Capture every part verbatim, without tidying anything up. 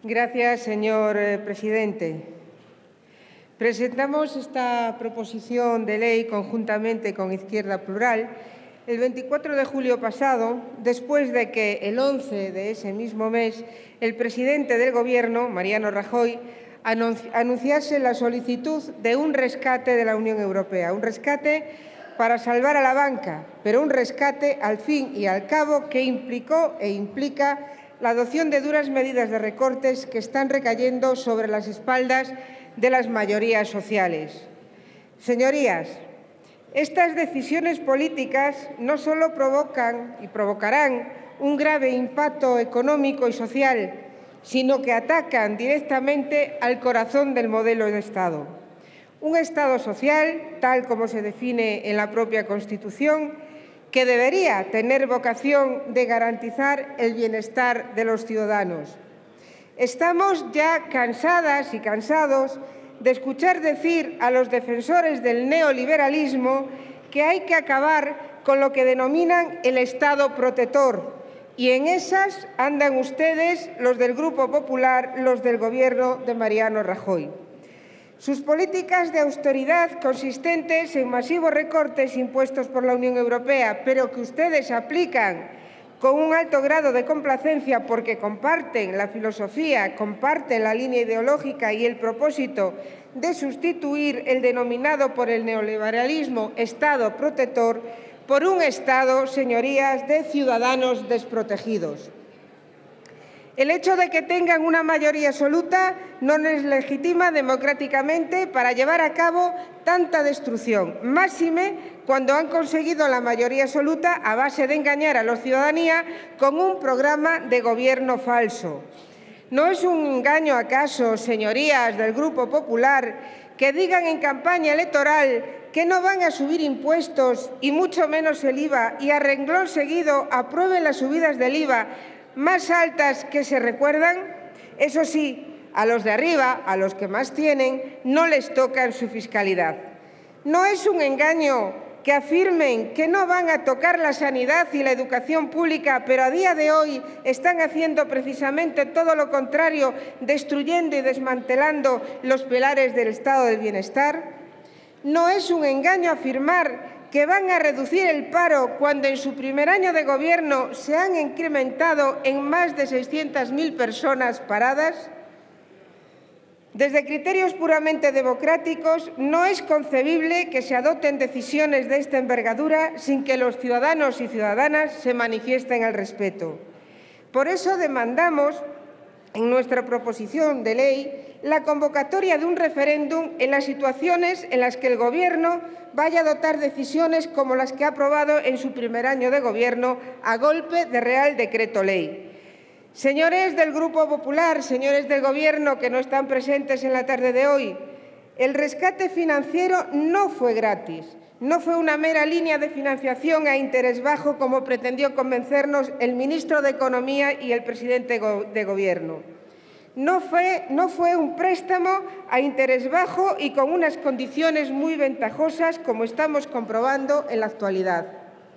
Gracias, señor presidente. Presentamos esta proposición de ley conjuntamente con Izquierda Plural el veinticuatro de julio pasado, después de que el once de ese mismo mes el presidente del Gobierno, Mariano Rajoy, anunciase la solicitud de un rescate de la Unión Europea, un rescate para salvar a la banca, pero un rescate al fin y al cabo que implicó e implica la adopción de duras medidas de recortes que están recayendo sobre las espaldas de las mayorías sociales. Señorías, estas decisiones políticas no solo provocan y provocarán un grave impacto económico y social, sino que atacan directamente al corazón del modelo de Estado. Un Estado social, tal como se define en la propia Constitución, que debería tener vocación de garantizar el bienestar de los ciudadanos. Estamos ya cansadas y cansados de escuchar decir a los defensores del neoliberalismo que hay que acabar con lo que denominan el Estado protector, y en esas andan ustedes, los del Grupo Popular, los del Gobierno de Mariano Rajoy. Sus políticas de austeridad consistentes en masivos recortes impuestos por la Unión Europea, pero que ustedes aplican con un alto grado de complacencia porque comparten la filosofía, comparten la línea ideológica y el propósito de sustituir el denominado por el neoliberalismo Estado protector por un Estado, señorías, de ciudadanos desprotegidos. El hecho de que tengan una mayoría absoluta no les legitima democráticamente para llevar a cabo tanta destrucción, máxime cuando han conseguido la mayoría absoluta a base de engañar a la ciudadanía con un programa de gobierno falso. ¿No es un engaño acaso, señorías del Grupo Popular, que digan en campaña electoral que no van a subir impuestos y mucho menos el I V A y a renglón seguido aprueben las subidas del I V A más altas que se recuerdan? Eso sí, a los de arriba, a los que más tienen, no les toca en su fiscalidad. ¿No es un engaño que afirmen que no van a tocar la sanidad y la educación pública, pero a día de hoy están haciendo precisamente todo lo contrario, destruyendo y desmantelando los pilares del Estado del bienestar? ¿No es un engaño afirmar que van a reducir el paro cuando en su primer año de gobierno se han incrementado en más de seiscientas mil personas paradas? Desde criterios puramente democráticos, no es concebible que se adopten decisiones de esta envergadura sin que los ciudadanos y ciudadanas se manifiesten al respecto. Por eso demandamos, en nuestra proposición de ley, la convocatoria de un referéndum en las situaciones en las que el Gobierno vaya a adoptar decisiones como las que ha aprobado en su primer año de gobierno a golpe de Real Decreto Ley. Señores del Grupo Popular, señores del Gobierno que no están presentes en la tarde de hoy, el rescate financiero no fue gratis, no fue una mera línea de financiación a interés bajo como pretendió convencernos el ministro de Economía y el presidente de Gobierno. No fue, no fue un préstamo a interés bajo y con unas condiciones muy ventajosas, como estamos comprobando en la actualidad.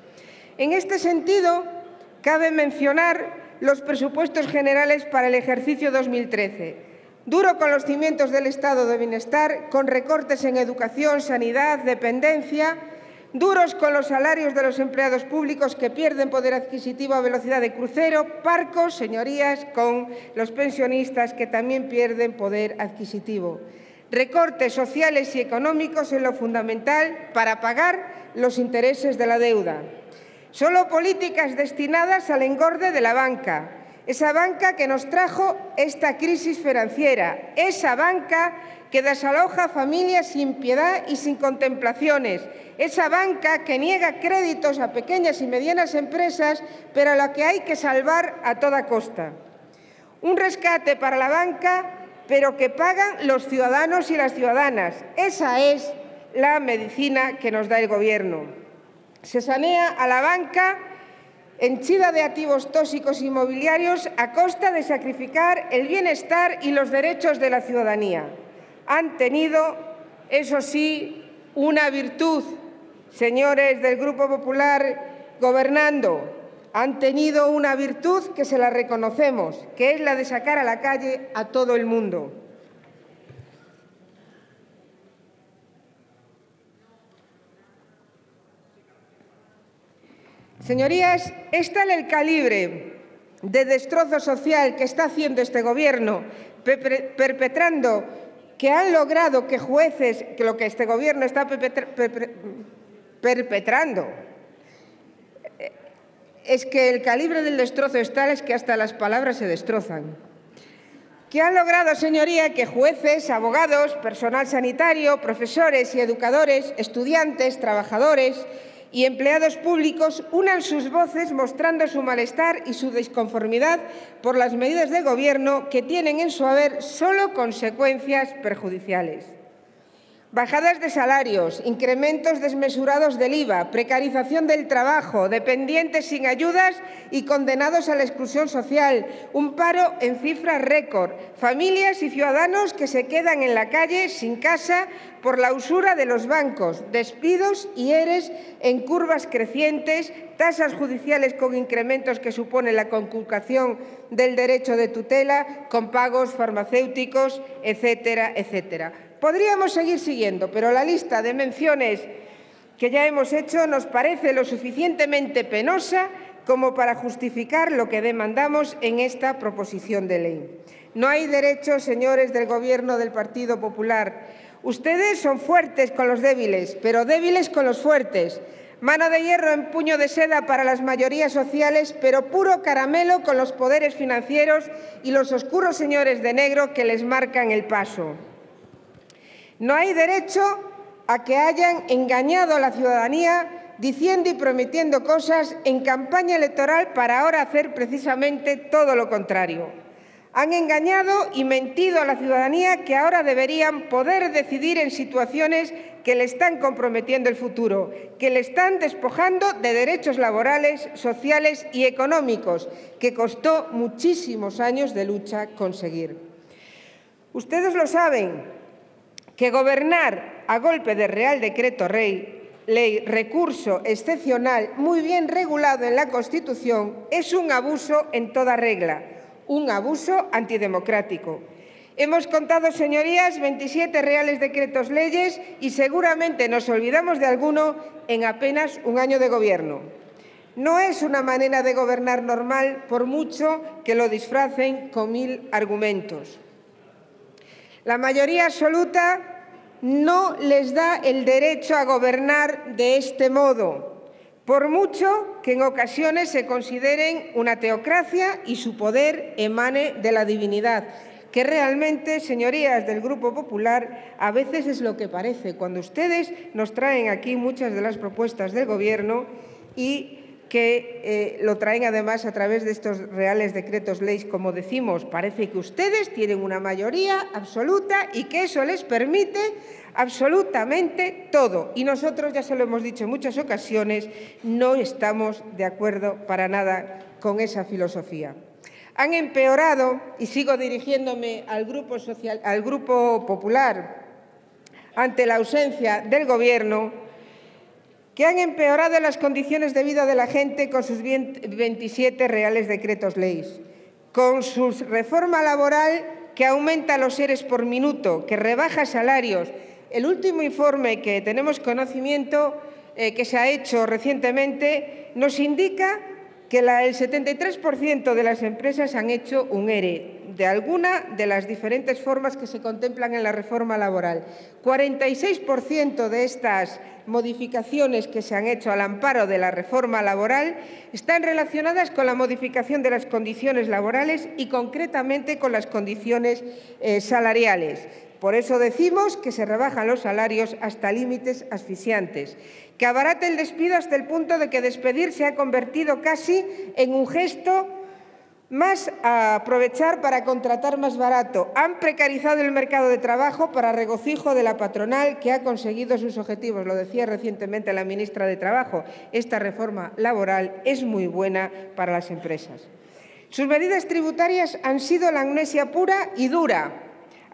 En este sentido, cabe mencionar los presupuestos generales para el ejercicio dos mil trece. Duro con los cimientos del Estado de bienestar, con recortes en educación, sanidad, dependencia, duros con los salarios de los empleados públicos que pierden poder adquisitivo a velocidad de crucero, parcos, señorías, con los pensionistas que también pierden poder adquisitivo. Recortes sociales y económicos en lo fundamental para pagar los intereses de la deuda. Solo políticas destinadas al engorde de la banca, esa banca que nos trajo esta crisis financiera, esa banca que desaloja a familias sin piedad y sin contemplaciones, esa banca que niega créditos a pequeñas y medianas empresas, pero a la que hay que salvar a toda costa. Un rescate para la banca, pero que pagan los ciudadanos y las ciudadanas. Esa es la medicina que nos da el Gobierno. Se sanea a la banca henchida de activos tóxicos inmobiliarios a costa de sacrificar el bienestar y los derechos de la ciudadanía. Han tenido, eso sí, una virtud, señores del Grupo Popular, gobernando. han tenido una virtud que se la reconocemos, que es la de sacar a la calle a todo el mundo. Señorías, es tal el calibre de destrozo social que está haciendo este Gobierno, perpetrando, que han logrado que jueces, que lo que este Gobierno está perpetrando, es que el calibre del destrozo es tal, es que hasta las palabras se destrozan. Que han logrado, señoría, que jueces, abogados, personal sanitario, profesores y educadores, estudiantes, trabajadores y empleados públicos unan sus voces mostrando su malestar y su disconformidad por las medidas de Gobierno que tienen en su haber solo consecuencias perjudiciales. Bajadas de salarios, incrementos desmesurados del I V A, precarización del trabajo, dependientes sin ayudas y condenados a la exclusión social, un paro en cifras récord, familias y ciudadanos que se quedan en la calle sin casa por la usura de los bancos, despidos y eres en curvas crecientes, tasas judiciales con incrementos que suponen la conculcación del derecho de tutela, con pagos farmacéuticos, etcétera, etcétera. Podríamos seguir siguiendo, pero la lista de menciones que ya hemos hecho nos parece lo suficientemente penosa como para justificar lo que demandamos en esta proposición de ley. No hay derecho, señores del Gobierno del Partido Popular. Ustedes son fuertes con los débiles, pero débiles con los fuertes. Mano de hierro en puño de seda para las mayorías sociales, pero puro caramelo con los poderes financieros y los oscuros señores de negro que les marcan el paso. No hay derecho a que hayan engañado a la ciudadanía diciendo y prometiendo cosas en campaña electoral para ahora hacer precisamente todo lo contrario. Han engañado y mentido a la ciudadanía que ahora deberían poder decidir en situaciones que le están comprometiendo el futuro, que le están despojando de derechos laborales, sociales y económicos, que costó muchísimos años de lucha conseguir. Ustedes lo saben, que gobernar a golpe de Real Decreto Ley, ley recurso excepcional muy bien regulado en la Constitución, es un abuso en toda regla, un abuso antidemocrático. Hemos contado, señorías, veintisiete Reales Decretos Leyes y seguramente nos olvidamos de alguno en apenas un año de Gobierno. No es una manera de gobernar normal, por mucho que lo disfracen con mil argumentos. La mayoría absoluta no les da el derecho a gobernar de este modo, por mucho que en ocasiones se consideren una teocracia y su poder emane de la divinidad, que realmente, señorías del Grupo Popular, a veces es lo que parece cuando ustedes nos traen aquí muchas de las propuestas del Gobierno y que eh, lo traen además a través de estos Reales Decretos Leyes, como decimos. Parece que ustedes tienen una mayoría absoluta y que eso les permite absolutamente todo. Y nosotros, ya se lo hemos dicho en muchas ocasiones, no estamos de acuerdo para nada con esa filosofía. Han empeorado, y sigo dirigiéndome al Grupo, Social, al Grupo Popular, ante la ausencia del Gobierno, que han empeorado las condiciones de vida de la gente con sus veintisiete Reales Decretos Leyes, con su reforma laboral que aumenta los eres por minuto, que rebaja salarios. El último informe que tenemos conocimiento, eh, que se ha hecho recientemente, nos indica que la, el setenta y tres por ciento de las empresas han hecho un ERE de alguna de las diferentes formas que se contemplan en la reforma laboral. cuarenta y seis por ciento de estas modificaciones que se han hecho al amparo de la reforma laboral están relacionadas con la modificación de las condiciones laborales y concretamente con las condiciones eh, salariales. Por eso decimos que se rebajan los salarios hasta límites asfixiantes, que abarata el despido hasta el punto de que despedir se ha convertido casi en un gesto más a aprovechar para contratar más barato. Han precarizado el mercado de trabajo para regocijo de la patronal que ha conseguido sus objetivos. Lo decía recientemente la ministra de Trabajo. Esta reforma laboral es muy buena para las empresas. Sus medidas tributarias han sido la amnesia pura y dura.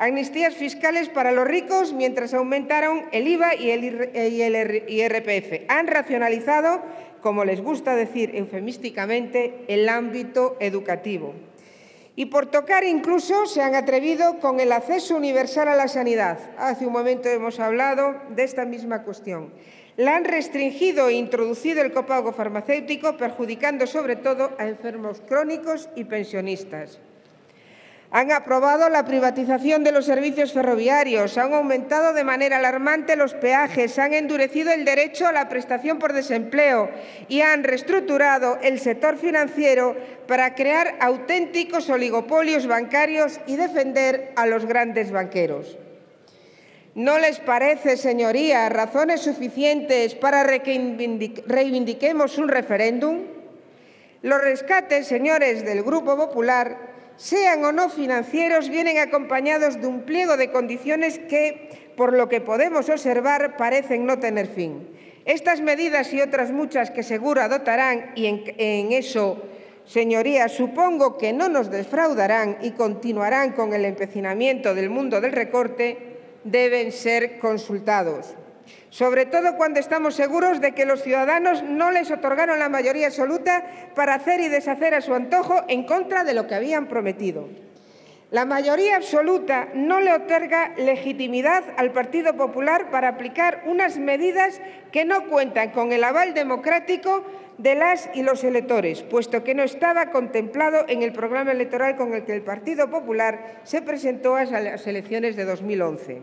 Amnistías fiscales para los ricos mientras aumentaron el I V A y el I R P F. Han racionalizado, como les gusta decir eufemísticamente, el ámbito educativo. Y por tocar incluso se han atrevido con el acceso universal a la sanidad. Hace un momento hemos hablado de esta misma cuestión. La han restringido e introducido el copago farmacéutico, perjudicando sobre todo a enfermos crónicos y pensionistas. Han aprobado la privatización de los servicios ferroviarios, han aumentado de manera alarmante los peajes, han endurecido el derecho a la prestación por desempleo y han reestructurado el sector financiero para crear auténticos oligopolios bancarios y defender a los grandes banqueros. ¿No les parece, señorías, razones suficientes para que reivindiquemos un referéndum? Los rescates, señores del Grupo Popular, sean o no financieros, vienen acompañados de un pliego de condiciones que, por lo que podemos observar, parecen no tener fin. Estas medidas y otras muchas que seguro adoptarán, y en, en eso, señorías, supongo que no nos defraudarán y continuarán con el empecinamiento del mundo del recorte, deben ser consultados. Sobre todo cuando estamos seguros de que los ciudadanos no les otorgaron la mayoría absoluta para hacer y deshacer a su antojo en contra de lo que habían prometido. La mayoría absoluta no le otorga legitimidad al Partido Popular para aplicar unas medidas que no cuentan con el aval democrático de las y los electores, puesto que no estaba contemplado en el programa electoral con el que el Partido Popular se presentó a las elecciones de dos mil once.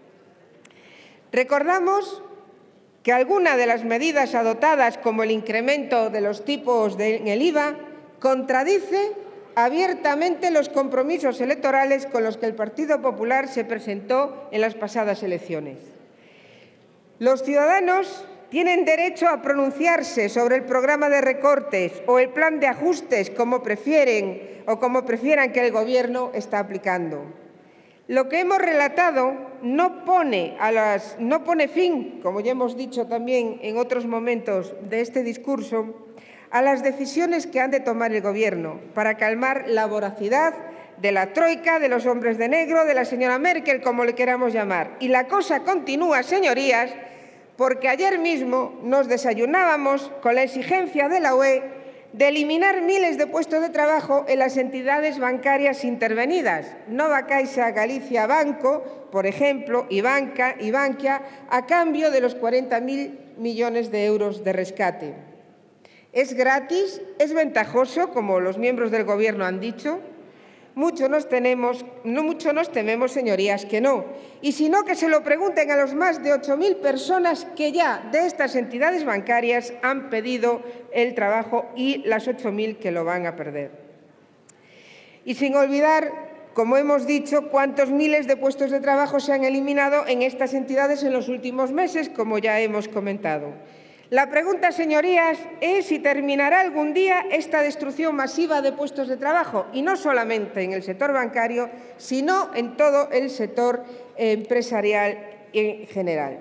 Recordamos que alguna de las medidas adoptadas, como el incremento de los tipos en el I V A, contradice abiertamente los compromisos electorales con los que el Partido Popular se presentó en las pasadas elecciones. Los ciudadanos tienen derecho a pronunciarse sobre el programa de recortes o el plan de ajustes, como prefieren o como prefieran que el Gobierno está aplicando. Lo que hemos relatado no pone, a las, no pone fin, como ya hemos dicho también en otros momentos de este discurso, a las decisiones que han de tomar el Gobierno para calmar la voracidad de la troika, de los hombres de negro, de la señora Merkel, como le queramos llamar. Y la cosa continúa, señorías, porque ayer mismo nos desayunábamos con la exigencia de la U E de eliminar miles de puestos de trabajo en las entidades bancarias intervenidas, Nova Caixa Galicia Banco, por ejemplo, y Banca y Bankia, a cambio de los cuarenta mil millones de euros de rescate. ¿Es gratis? ¿Es ventajoso, como los miembros del Gobierno han dicho? Mucho nos tememos, no mucho nos tememos, señorías, que no. Y si no, que se lo pregunten a los más de ocho mil personas que ya de estas entidades bancarias han pedido el trabajo y las ocho mil que lo van a perder. Y sin olvidar, como hemos dicho, cuántos miles de puestos de trabajo se han eliminado en estas entidades en los últimos meses, como ya hemos comentado. La pregunta, señorías, es si terminará algún día esta destrucción masiva de puestos de trabajo, y no solamente en el sector bancario, sino en todo el sector empresarial en general.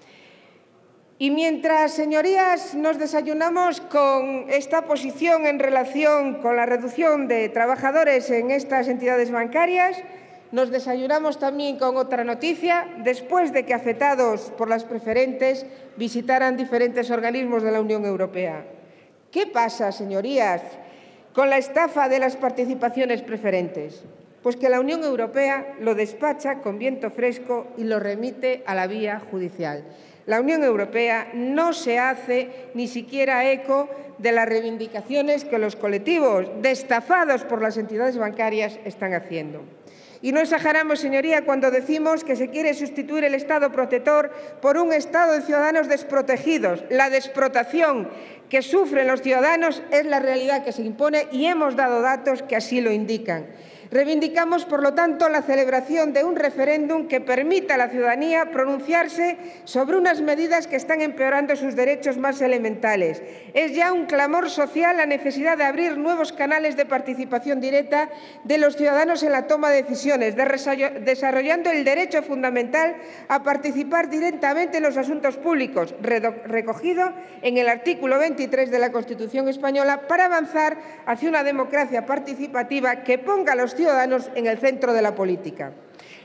Y mientras, señorías, nos desayunamos con esta posición en relación con la reducción de trabajadores en estas entidades bancarias, nos desayunamos también con otra noticia, después de que afectados por las preferentes visitaran diferentes organismos de la Unión Europea. ¿Qué pasa, señorías, con la estafa de las participaciones preferentes? Pues que la Unión Europea lo despacha con viento fresco y lo remite a la vía judicial. La Unión Europea no se hace ni siquiera eco de las reivindicaciones que los colectivos destafados por las entidades bancarias están haciendo. Y no exageramos, señoría, cuando decimos que se quiere sustituir el Estado protector por un Estado de ciudadanos desprotegidos. La desprotección que sufren los ciudadanos es la realidad que se impone y hemos dado datos que así lo indican. Reivindicamos, por lo tanto, la celebración de un referéndum que permita a la ciudadanía pronunciarse sobre unas medidas que están empeorando sus derechos más elementales. Es ya un clamor social la necesidad de abrir nuevos canales de participación directa de los ciudadanos en la toma de decisiones, desarrollando el derecho fundamental a participar directamente en los asuntos públicos, recogido en el artículo veintitrés de la Constitución española, para avanzar hacia una democracia participativa que ponga a los ciudadanos en el centro de la política.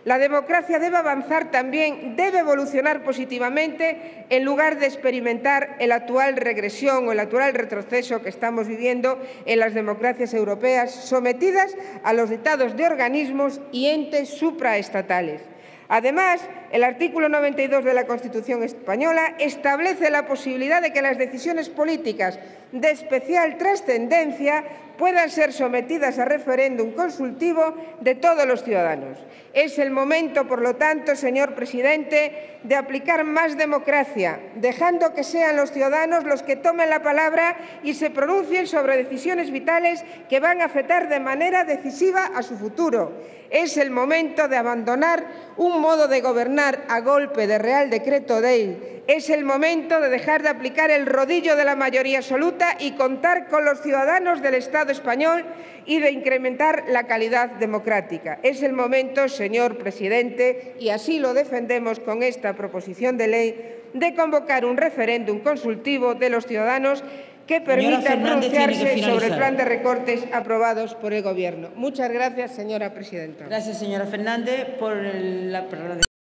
La democracia debe avanzar también, debe evolucionar positivamente en lugar de experimentar la actual regresión o el actual retroceso que estamos viviendo en las democracias europeas, sometidas a los dictados de organismos y entes supraestatales. Además, el artículo noventa y dos de la Constitución española establece la posibilidad de que las decisiones políticas de especial trascendencia puedan ser sometidas a referéndum consultivo de todos los ciudadanos. Es el momento, por lo tanto, señor presidente, de aplicar más democracia, dejando que sean los ciudadanos los que tomen la palabra y se pronuncien sobre decisiones vitales que van a afectar de manera decisiva a su futuro. Es el momento de abandonar un modo de gobernar a golpe de Real Decreto Ley. Es el momento de dejar de aplicar el rodillo de la mayoría absoluta y contar con los ciudadanos del Estado español y de incrementar la calidad democrática. Es el momento, señor presidente, y así lo defendemos con esta proposición de ley, de convocar un referéndum consultivo de los ciudadanos que permita pronunciarse sobre el plan de recortes aprobados por el Gobierno. Muchas gracias, señora presidenta. Gracias, señora Fernández. Por la palabra.